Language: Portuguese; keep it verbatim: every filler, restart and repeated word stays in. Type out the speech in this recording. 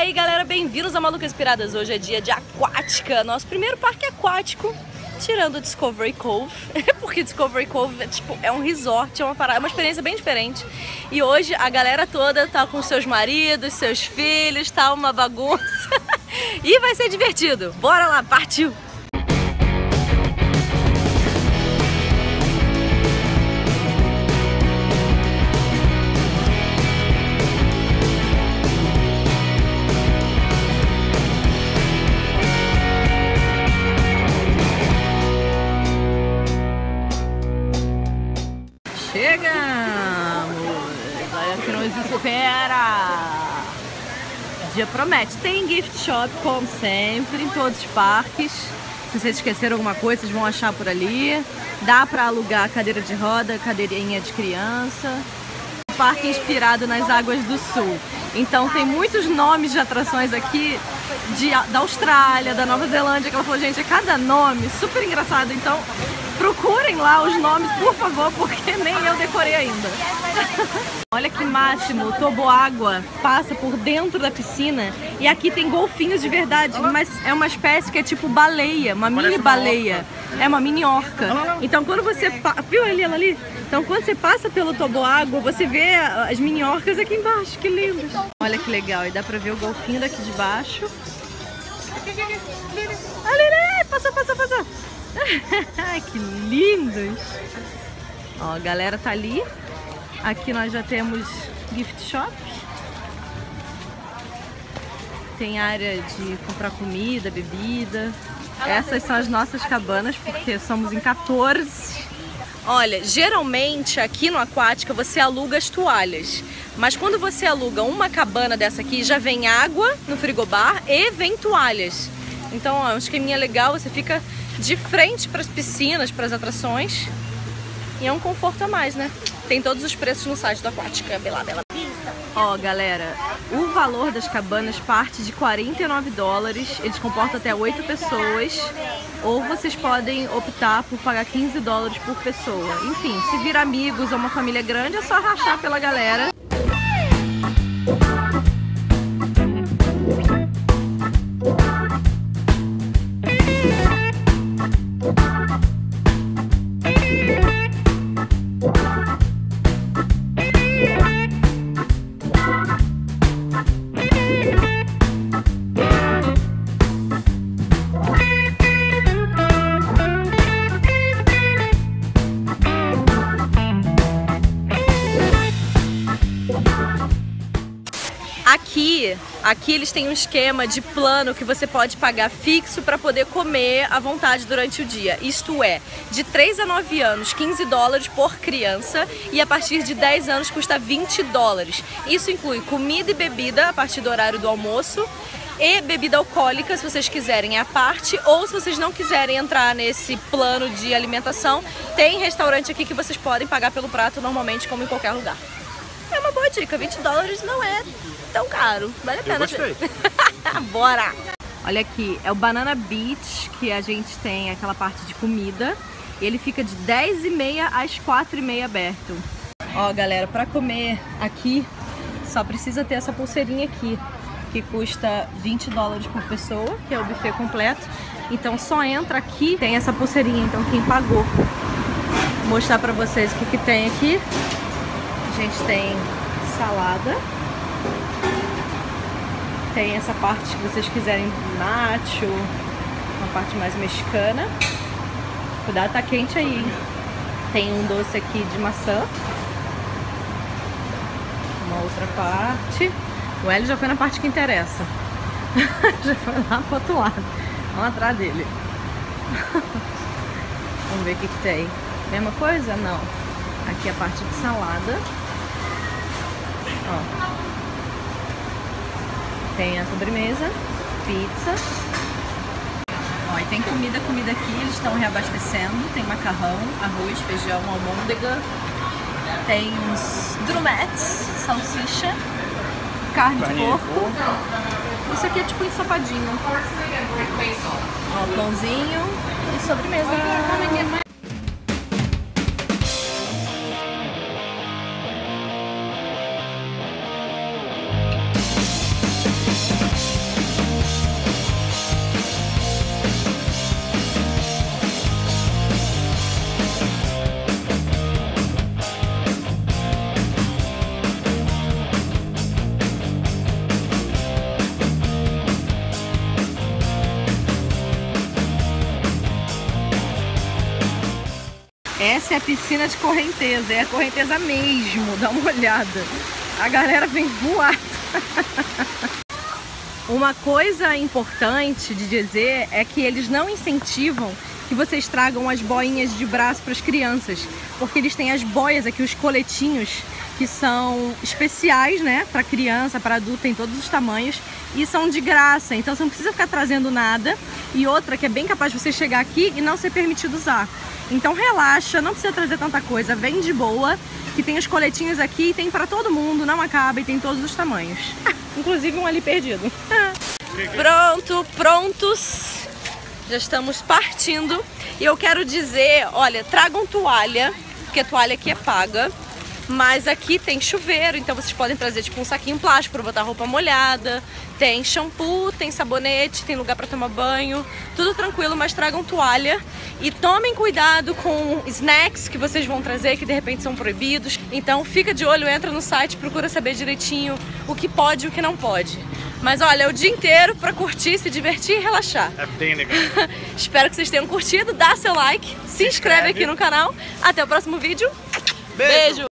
aí galera, bem-vindos a Malucas Piradas. Hoje é dia de Aquática, nosso primeiro parque aquático, tirando o Discovery Cove, porque Discovery Cove é, tipo, é um resort, é uma, parada, é uma experiência bem diferente. E hoje a galera toda tá com seus maridos, seus filhos, tá uma bagunça e vai ser divertido. Bora lá, partiu! Chegamos! Olha que nos espera! O dia promete. Tem gift shop, como sempre, em todos os parques. Se vocês esqueceram alguma coisa, vocês vão achar por ali. Dá pra alugar cadeira de roda, cadeirinha de criança. Parque inspirado nas águas do sul. Então tem muitos nomes de atrações aqui de, da Austrália, da Nova Zelândia, que ela falou, gente, é cada nome super engraçado. Então procurem lá os nomes, por favor, porque nem eu decorei ainda. Olha que máximo, o toboágua passa por dentro da piscina e aqui tem golfinhos de verdade, mas é uma espécie que é tipo baleia, uma mini baleia, é uma mini orca. Então quando você, viu ali ela ali? Então quando você passa pelo toboágua, você vê as mini orcas aqui embaixo, que lindos. Olha que legal, e dá pra ver o golfinho daqui de baixo. Ali, passou, passou, passou. Que lindos! Ó, a galera tá ali. Aqui nós já temos gift shop. Tem área de comprar comida, bebida. Essas são as nossas cabanas, porque somos em quatorze. Olha, geralmente aqui no Aquática você aluga as toalhas. Mas quando você aluga uma cabana dessa aqui, já vem água no frigobar e vem toalhas. Então, ó, um esqueminha legal, você fica de frente para as piscinas, para as atrações. E é um conforto a mais, né? Tem todos os preços no site do Aquática. Bela, bela. Ó, galera, o valor das cabanas parte de quarenta e nove dólares. Eles comportam até oito pessoas. Ou vocês podem optar por pagar quinze dólares por pessoa. Enfim, se vir amigos ou uma família grande, é só rachar pela galera. Aqui, aqui eles têm um esquema de plano que você pode pagar fixo para poder comer à vontade durante o dia. Isto é, de três a nove anos, quinze dólares por criança, e a partir de dez anos custa vinte dólares. Isso inclui comida e bebida a partir do horário do almoço e bebida alcoólica, se vocês quiserem, à parte, ou se vocês não quiserem entrar nesse plano de alimentação, tem restaurante aqui que vocês podem pagar pelo prato normalmente, como em qualquer lugar. É uma boa dica, vinte dólares não é tão caro, vale a pena. Eu gostei. Bora! Olha aqui, é o Banana Beach, que a gente tem aquela parte de comida. Ele fica de dez e meia às quatro e meia aberto. Ó, galera, pra comer aqui, só precisa ter essa pulseirinha aqui, que custa vinte dólares por pessoa, que é o buffet completo. Então só entra aqui, tem essa pulseirinha, então quem pagou. Vou mostrar pra vocês o que, que tem aqui. A gente tem salada. Tem essa parte que vocês quiserem, nacho, uma parte mais mexicana. Cuidado, tá quente aí. Tem um doce aqui de maçã. Uma outra parte. O Hélio já foi na parte que interessa. Já foi lá pro outro lado. Vamos atrás dele. Vamos ver o que que tem. Mesma coisa? Não. Aqui a parte de salada. Ó. Tem a sobremesa, pizza. Ó, e tem comida, comida aqui, eles estão reabastecendo. Tem macarrão, arroz, feijão, almôndega. Tem uns drumetes, salsicha, carne de porco. Isso aqui é tipo ensopadinho. Ó, pãozinho e sobremesa. Essa é a piscina de correnteza, é a correnteza mesmo, dá uma olhada. A galera vem voar. Uma coisa importante de dizer é que eles não incentivam que vocês tragam as boinhas de braço para as crianças, porque eles têm as boias aqui, os coletinhos, que são especiais, né, para criança, para adulto, tem todos os tamanhos e são de graça, então você não precisa ficar trazendo nada. E outra que é bem capaz de você chegar aqui e não ser permitido usar. Então relaxa, não precisa trazer tanta coisa, vem de boa, que tem os coletinhos aqui, tem para todo mundo, não acaba e tem todos os tamanhos. Inclusive um ali perdido. Pronto, prontos. Já estamos partindo. E eu quero dizer, olha, tragam toalha, porque a toalha aqui é paga. Mas aqui tem chuveiro, então vocês podem trazer tipo um saquinho plástico para botar roupa molhada. Tem shampoo, tem sabonete, tem lugar para tomar banho. Tudo tranquilo, mas tragam toalha. E tomem cuidado com snacks que vocês vão trazer, que de repente são proibidos. Então fica de olho, entra no site, procura saber direitinho o que pode e o que não pode. Mas olha, é o dia inteiro para curtir, se divertir e relaxar. É bem legal. Espero que vocês tenham curtido, dá seu like, se inscreve aqui no canal. Até o próximo vídeo. Beijo! Beijo.